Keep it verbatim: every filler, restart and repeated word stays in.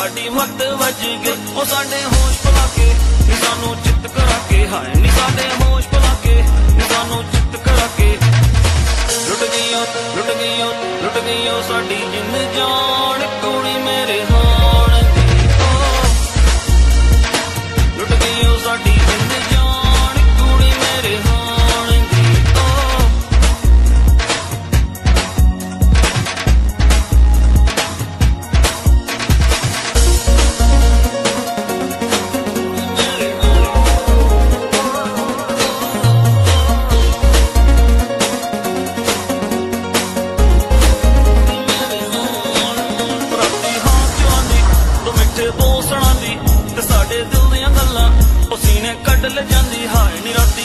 साडी वक्त वज गए ओ साडे होश भुला के नी सानू चित करा के हाय नी साडे होश भुला के नी सानू चित करा के लुट गईओ लुट गईओ लुट गईओ साडी जिंद जान कुड़ी मेरे हाण दी ओ लुट गईओ साडी जिंद जान कुड़ी मेरे हाण दी ओ बोल सुना दी ते साडे दिल दियां गल्लां ओ सीने कढ ले जांदी हाय नी राती